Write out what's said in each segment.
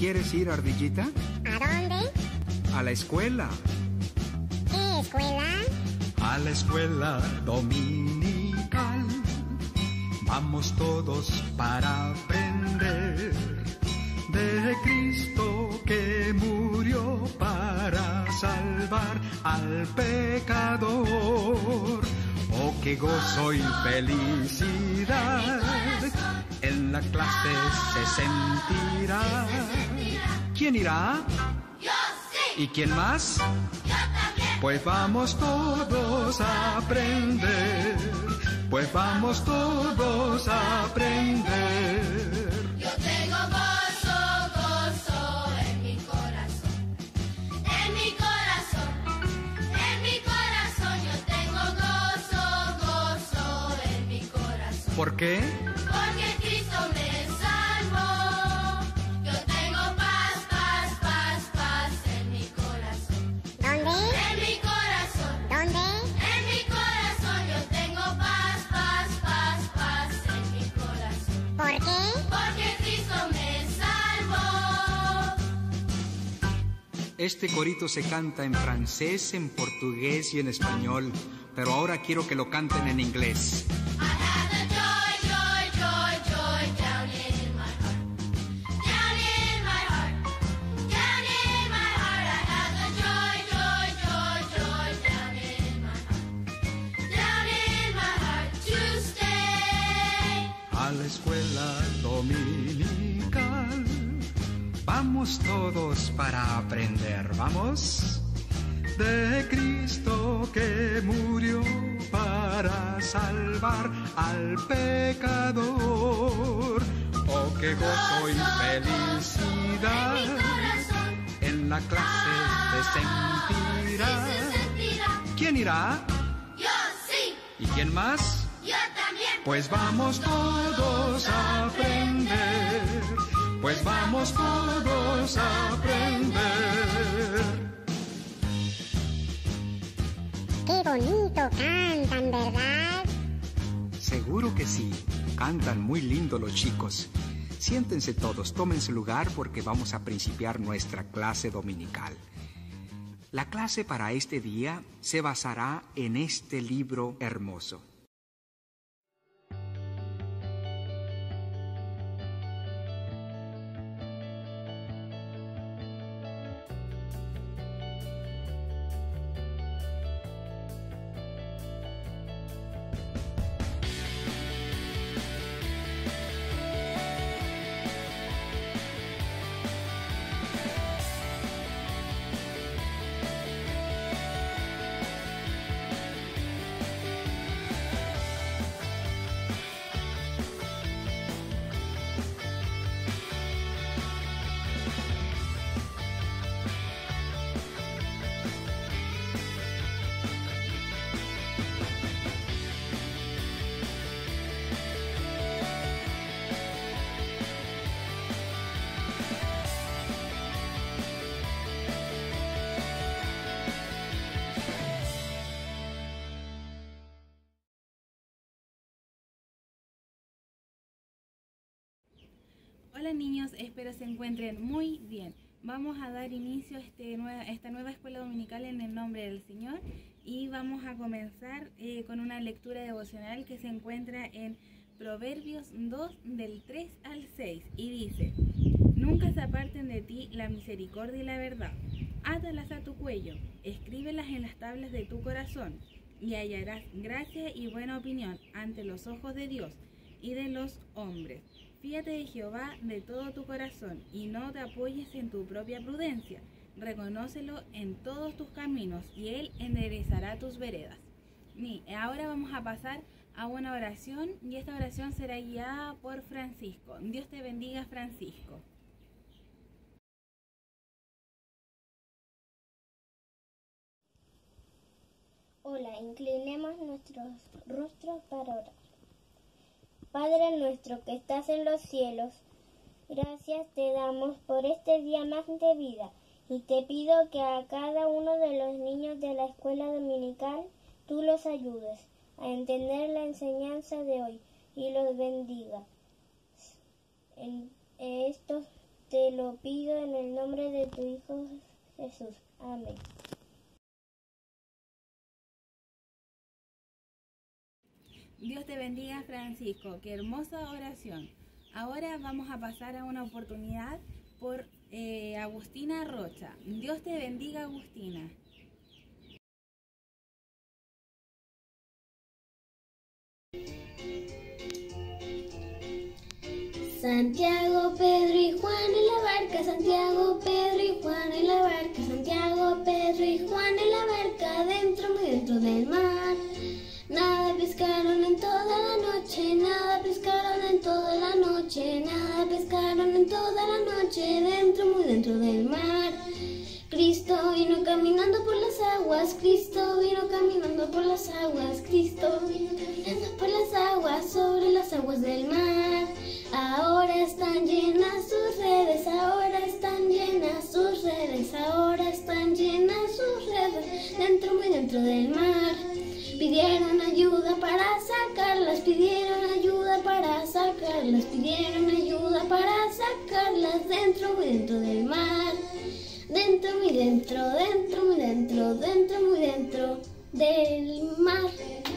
quieres ir, ardillita? ¿A dónde? A la escuela. ¿Qué escuela? A la escuela dominical. Vamos todos para aprender de Cristo que murió para salvar al pecador. Oh, qué gozo y felicidad en la clase se sentirá. ¿Quién irá? Yo sí. ¿Y quién más? Yo también. Pues vamos todos a aprender. Pues vamos todos a aprender. Yo tengo gozo, gozo en mi corazón. En mi corazón, en mi corazón. Yo tengo gozo, gozo en mi corazón. ¿Por qué? Porque Cristo me salvó. Yo tengo paz, paz, paz, paz en mi corazón. ¿Dónde? En mi corazón. ¿Dónde? En mi corazón yo tengo paz, paz, paz, paz en mi corazón. ¿Por qué? Porque Cristo me salvó. Este corito se canta en francés, en portugués y en español, pero ahora quiero que lo canten en inglés. I have the joy, joy, joy, joy down in my heart. Down in my heart. Down in my heart. I have the joy, joy, joy, joy down in my heart. Down in my heart to stay. A la escuela dominical. Vamos todos para aprender, ¿vamos? De Cristo que murió para salvar al pecador. Oh, qué gozo y felicidad En mi corazón. en la clase se sentirá. Sí se sentirá. ¿Quién irá? Yo sí. ¿Y quién más? Yo también. Pues vamos todos a aprender. Pues vamos todos a aprender. Qué bonito cantan, ¿verdad? Seguro que sí. Cantan muy lindo los chicos. Siéntense todos, tomen su lugar porque vamos a principiar nuestra clase dominical. La clase para este día se basará en este libro hermoso. Hola niños, espero se encuentren muy bien. Vamos a dar inicio a esta nueva escuela dominical en el nombre del Señor y vamos a comenzar con una lectura devocional que se encuentra en Proverbios 2 del 3 al 6 y dice: Nunca se aparten de ti la misericordia y la verdad, átalas a tu cuello, escríbelas en las tablas de tu corazón y hallarás gracia y buena opinión ante los ojos de Dios y de los hombres. Fíate de Jehová de todo tu corazón y no te apoyes en tu propia prudencia. Reconócelo en todos tus caminos y Él enderezará tus veredas. Ahora vamos a pasar a una oración y esta oración será guiada por Francisco. Dios te bendiga, Francisco. Hola, inclinemos nuestros rostros para orar. Padre nuestro que estás en los cielos, gracias te damos por este día más de vida y te pido que a cada uno de los niños de la escuela dominical tú los ayudes a entender la enseñanza de hoy y los bendiga. En esto te lo pido en el nombre de tu Hijo Jesús. Amén. Dios te bendiga, Francisco. Qué hermosa oración. Ahora vamos a pasar a una oportunidad por Agustina Rocha. Dios te bendiga, Agustina. Santiago, Pedro y Juan en la barca, Santiago, Pedro y Juan en la barca, Santiago, Pedro y Juan en la barca, dentro, muy dentro del mar. Nada pescaron en toda la noche, nada pescaron en toda la noche, nada pescaron en toda la noche, dentro, muy dentro del mar. Cristo vino caminando por las aguas, Cristo vino caminando por las aguas, Cristo vino caminando por las aguas, sobre las aguas del mar. Ahora están llenas sus redes, ahora están llenas sus redes, ahora están llenas sus redes, dentro, muy dentro del mar. Pidieron ayuda para sacarlas, pidieron ayuda para sacarlas, pidieron ayuda para sacarlas, dentro, muy dentro del mar. Dentro, muy dentro, dentro, muy dentro, dentro, muy dentro del mar.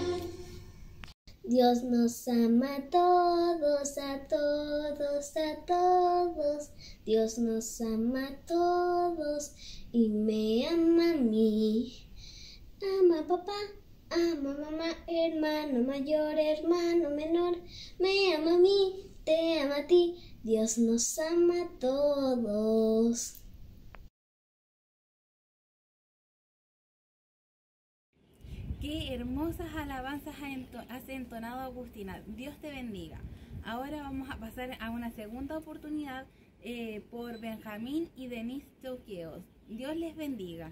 Dios nos ama a todos, a todos, a todos. Dios nos ama a todos y me ama a mí. Ama a papá, ama a mamá, hermano mayor, hermano menor. Me ama a mí, te ama a ti. Dios nos ama a todos. Qué hermosas alabanzas has entonado, Agustina. Dios te bendiga. Ahora vamos a pasar a una segunda oportunidad por Benjamín y Denise Toqueos. Dios les bendiga.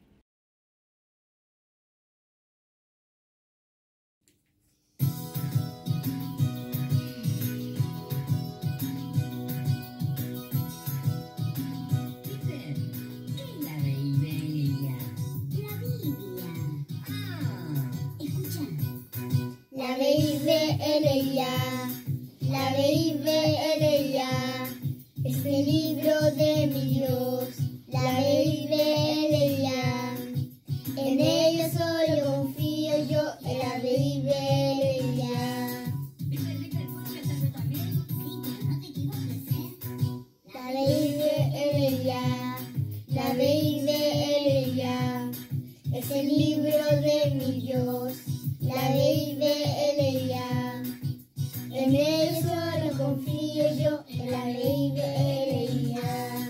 La Biblia en ella, la Biblia en ella, es el libro de mi Dios. La Biblia en ella, en ella solo confío yo, en la Biblia en ella. La Biblia en ella, la Biblia en ella, es el libro de mi Dios. La Biblia en ella, en ella solo confío yo, en la Biblia en ella.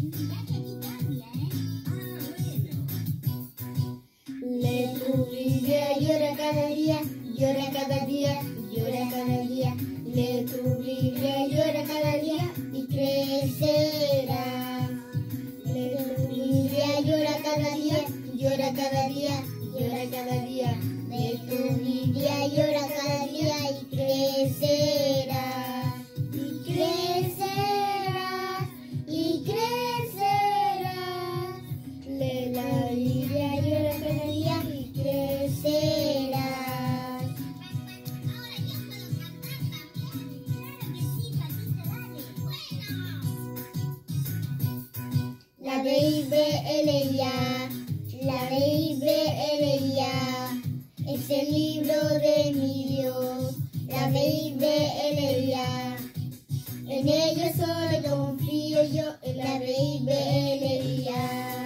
Lee tu Biblia, llora cada día, llora cada día, llora cada día. Lee tu Biblia, llora cada día y crecerá. Lee tu Biblia, llora cada día, llora cada día, llora cada día. De tu Biblia llora cada día y crecerá, y crecerá, y crecerá. Lee la Biblia llora cada día y crecerá. La Biblia en ella, la Biblia en ella, es el libro de mi Dios. La Biblia en ella, en ella solo confío yo, en la Biblia en ella.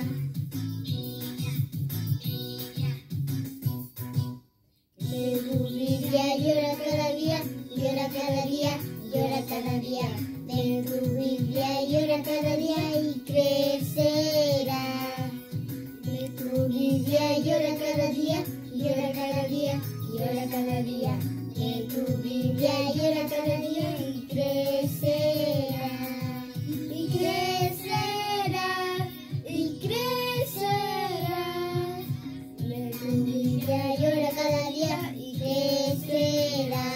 De tu Biblia llora cada día, llora cada día, llora cada día. De tu Biblia llora cada día y crecerá. De tu Biblia llora cada día, llora cada día, llora cada día. De tu Biblia llora cada día y crecerá, y crecerá, y crecerá. De tu Biblia llora cada día y crecerá.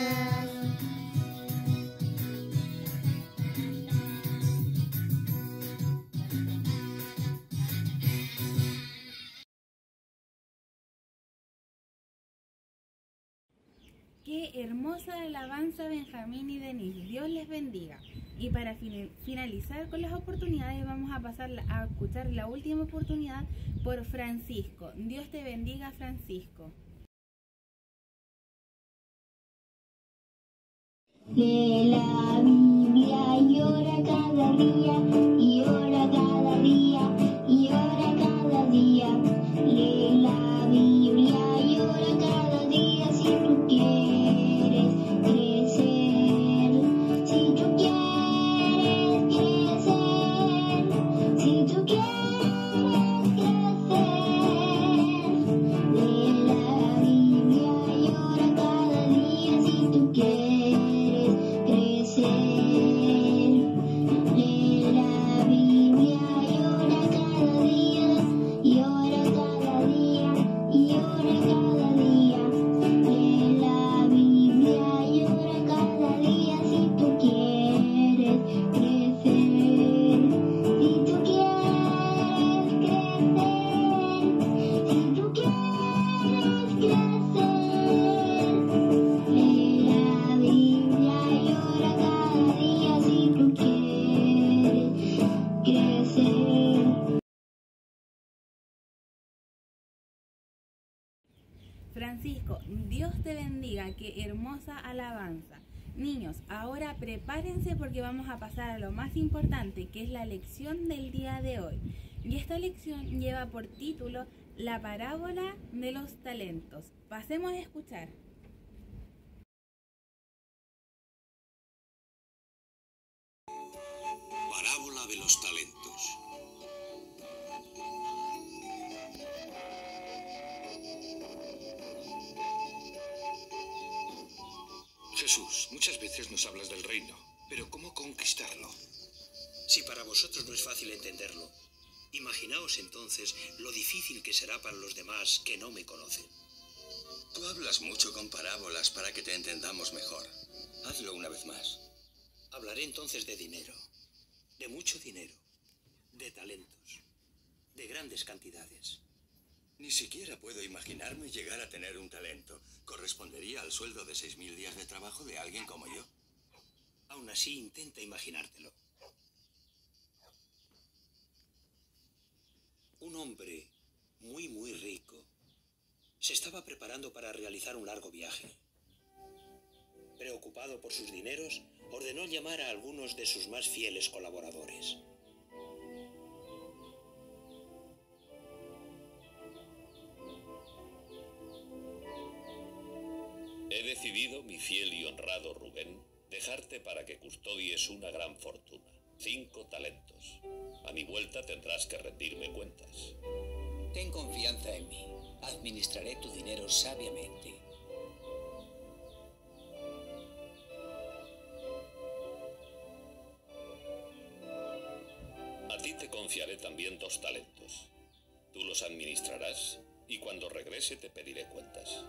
Qué hermosa alabanza, Benjamín y Denise. Dios les bendiga. Y para finalizar con las oportunidades, vamos a pasar a escuchar la última oportunidad por Francisco. Dios te bendiga, Francisco. Lee la Biblia y ora cada día, y ora cada día, y ora cada día. Lee la Biblia y ora cada día si tú quieres crecer. Si tú quieres crecer. Si tú quieres crecer. Lee la Biblia y ora cada día si tú quieres crecer. Lee la Biblia y ora cada día, y ora cada día, y ora cada día. Lee la Biblia y ora cada día si tú quieres crecer. Si tú quieres crecer. Si tú quieres crecer. Lee la Biblia y ora cada día si tú quieres crecer. Francisco, Dios te bendiga, qué hermosa alabanza. Niños, ahora prepárense porque vamos a pasar a lo más importante, que es la lección del día de hoy. Y esta lección lleva por título La parábola de los talentos. Pasemos a escuchar. Parábola de los talentos. Jesús, muchas veces nos hablas del reino, pero ¿cómo conquistarlo? Si para vosotros no es fácil entenderlo, imaginaos entonces lo difícil que será para los demás que no me conocen. Tú hablas mucho con parábolas para que te entendamos mejor. Hazlo una vez más. Hablaré entonces de dinero, de mucho dinero, de talentos, de grandes cantidades. Ni siquiera puedo imaginarme llegar a tener un talento. Correspondería al sueldo de 6.000 días de trabajo de alguien como yo. Aún así, intenta imaginártelo. Un hombre muy rico se estaba preparando para realizar un largo viaje. Preocupado por sus dineros, ordenó llamar a algunos de sus más fieles colaboradores. He decidido, mi fiel y honrado Rubén, dejarte para que custodies una gran fortuna, 5 talentos. A mi vuelta tendrás que rendirme cuentas. Ten confianza en mí. Administraré tu dinero sabiamente. A ti te confiaré también 2 talentos. Tú los administrarás y cuando regrese te pediré cuentas.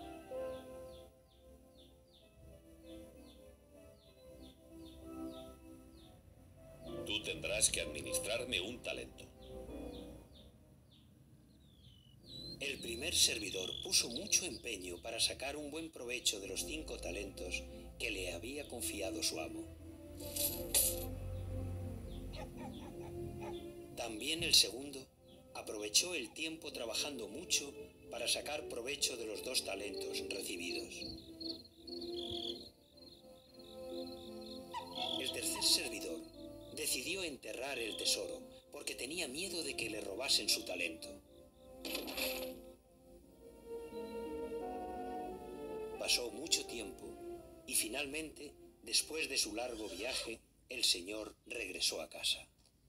Tú tendrás que administrarme un talento. El primer servidor puso mucho empeño para sacar un buen provecho de los 5 talentos que le había confiado su amo. También el segundo aprovechó el tiempo trabajando mucho para sacar provecho de los 2 talentos recibidos. El tercer servidor decidió enterrar el tesoro porque tenía miedo de que le robasen su talento. Pasó mucho tiempo y finalmente, después de su largo viaje, el señor regresó a casa.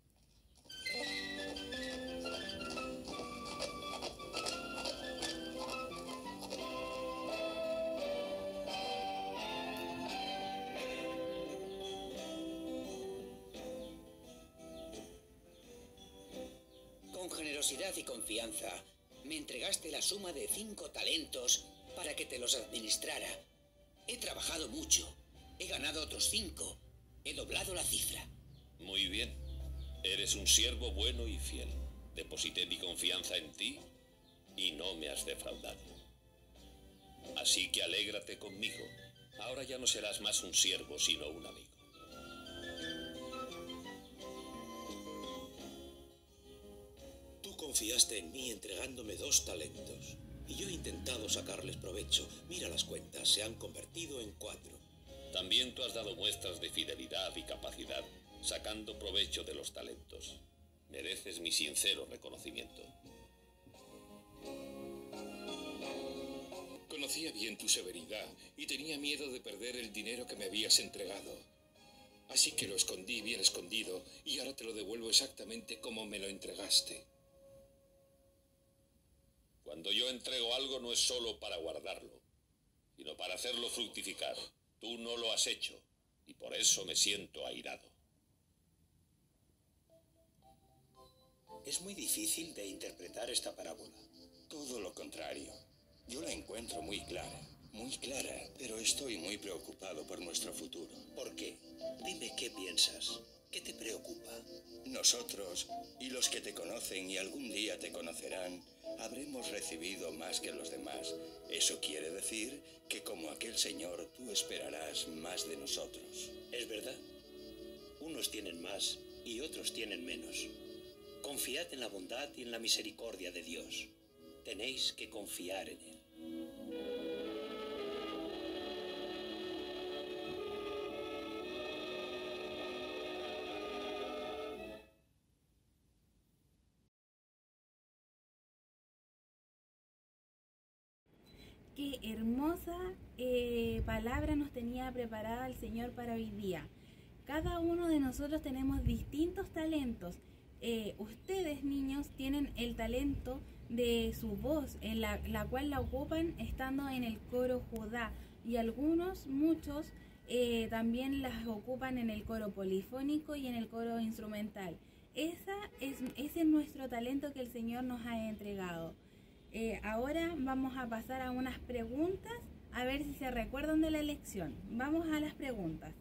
Con generosidad y confianza, me entregaste la suma de 5 talentos para que te los administrara. He trabajado mucho, he ganado otros 5, he doblado la cifra. Muy bien. Eres un siervo bueno y fiel. Deposité mi confianza en ti y no me has defraudado. Así que alégrate conmigo. Ahora ya no serás más un siervo, sino un amigo. confiaste en mí entregándome 2 talentos. Y yo he intentado sacarles provecho. Mira las cuentas, se han convertido en 4. También tú has dado muestras de fidelidad y capacidad, sacando provecho de los talentos. Mereces mi sincero reconocimiento. Conocía bien tu severidad y tenía miedo de perder el dinero que me habías entregado. Así que lo escondí bien escondido y ahora te lo devuelvo exactamente como me lo entregaste. Cuando yo entrego algo no es solo para guardarlo, sino para hacerlo fructificar. Tú no lo has hecho y por eso me siento airado. Es muy difícil de interpretar esta parábola. Todo lo contrario. Yo la encuentro muy clara, pero estoy muy preocupado por nuestro futuro. ¿Por qué? Dime qué piensas. ¿Qué te preocupa? Nosotros, y los que te conocen y algún día te conocerán, habremos recibido más que los demás. Eso quiere decir que como aquel señor, tú esperarás más de nosotros. Es verdad. Unos tienen más y otros tienen menos. Confiad en la bondad y en la misericordia de Dios. Tenéis que confiar en Él. Qué hermosa palabra nos tenía preparada el Señor para hoy día. Cada uno de nosotros tenemos distintos talentos. Ustedes, niños, tienen el talento de su voz, en la cual la ocupan estando en el coro Judá, y muchos también las ocupan en el coro polifónico y en el coro instrumental. Ese es nuestro talento que el Señor nos ha entregado. Ahora vamos a pasar a unas preguntas, a ver si se recuerdan de la lección. Vamos a las preguntas.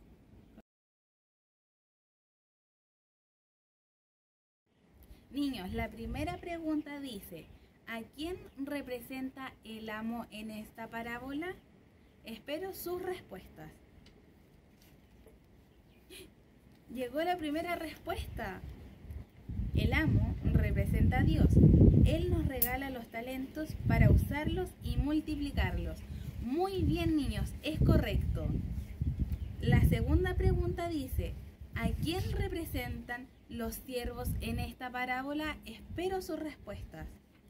Niños, la primera pregunta dice: ¿a quién representa el amo en esta parábola? Espero sus respuestas. Llegó la primera respuesta. El amo representa a Dios. Él nos regala los talentos para usarlos y multiplicarlos. Muy bien, niños, es correcto. La segunda pregunta dice: ¿a quién representan los siervos en esta parábola? Espero sus respuestas.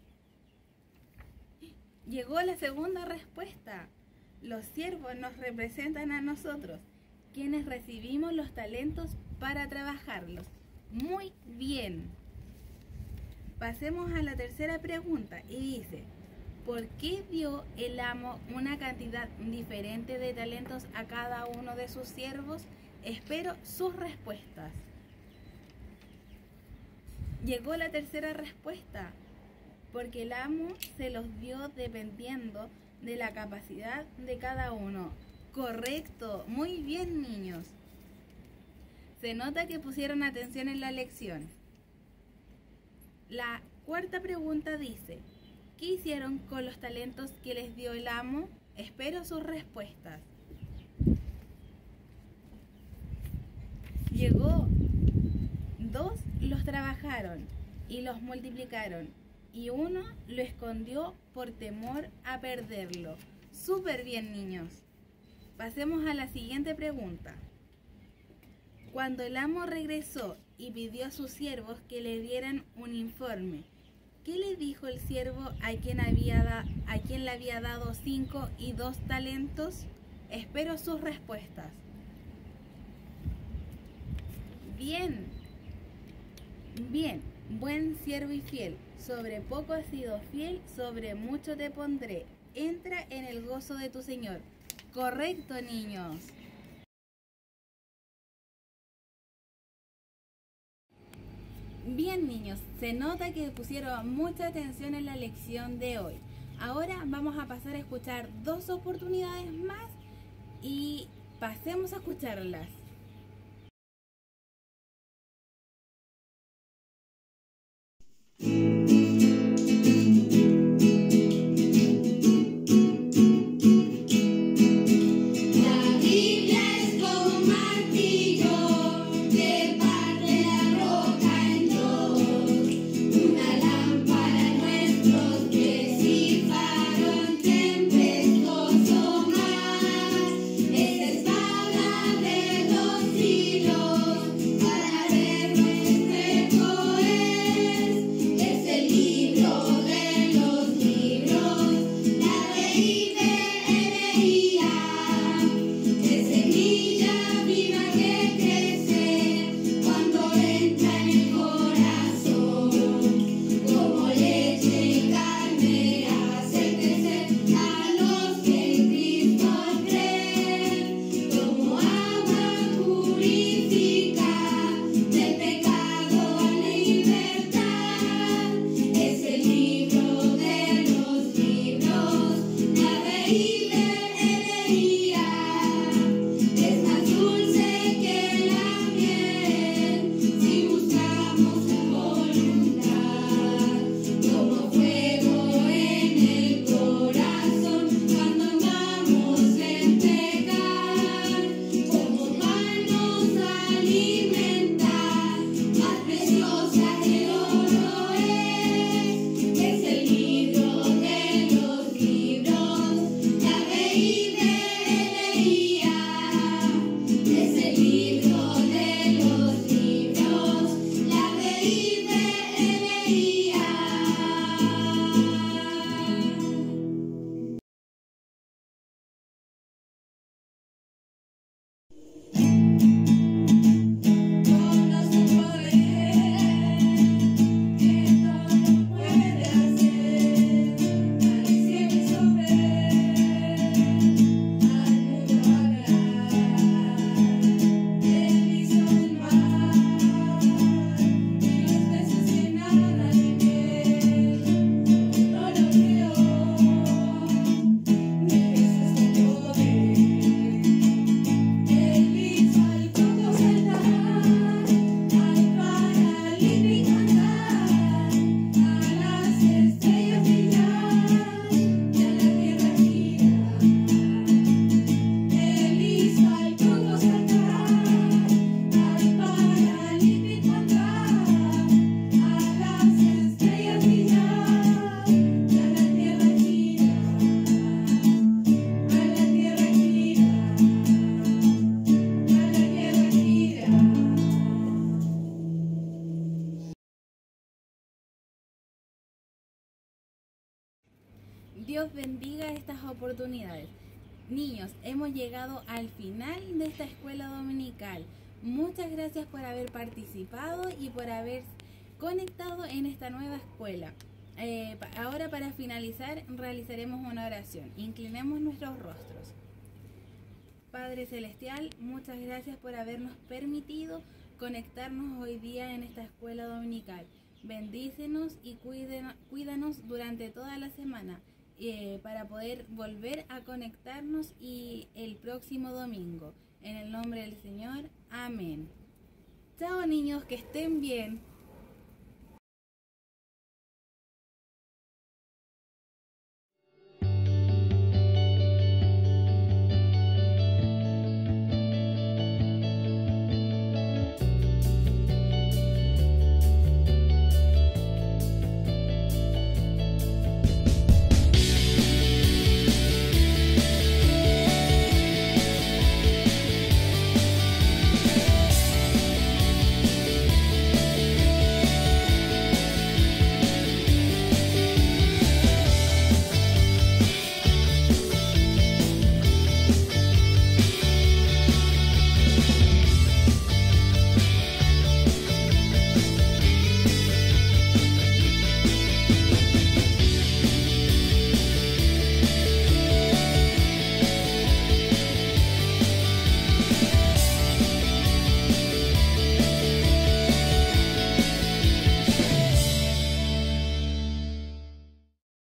Llegó la segunda respuesta. Los siervos nos representan a nosotros, quienes recibimos los talentos para trabajarlos. Muy bien. Pasemos a la tercera pregunta y dice: ¿por qué dio el amo una cantidad diferente de talentos a cada uno de sus siervos? Espero sus respuestas. Llegó la tercera respuesta: porque el amo se los dio dependiendo de la capacidad de cada uno. Correcto, muy bien, niños. Se nota que pusieron atención en la lección. La cuarta pregunta dice: ¿qué hicieron con los talentos que les dio el amo? Espero sus respuestas. Llegó: 2 los trabajaron y los multiplicaron, y 1 lo escondió por temor a perderlo. Súper bien, niños. Pasemos a la siguiente pregunta. Cuando el amo regresó y pidió a sus siervos que le dieran un informe, ¿qué le dijo el siervo a quien le había dado 5 y 2 talentos? Espero sus respuestas. Bien, buen siervo y fiel. Sobre poco has sido fiel, sobre mucho te pondré. Entra en el gozo de tu Señor. Correcto, niños. Bien, niños, se nota que pusieron mucha atención en la lección de hoy. Ahora vamos a pasar a escuchar 2 oportunidades más y pasemos a escucharlas. Una lámpara Dios bendiga estas oportunidades. Niños, hemos llegado al final de esta escuela dominical. Muchas gracias por haber participado y por haber conectado en esta nueva escuela. Ahora, para finalizar, realizaremos una oración. Inclinemos nuestros rostros. Padre Celestial, muchas gracias por habernos permitido conectarnos hoy día en esta escuela dominical. Bendícenos y cuídanos durante toda la semana para poder volver a conectarnos y el próximo domingo. En el nombre del Señor, amén. Chao niños, que estén bien.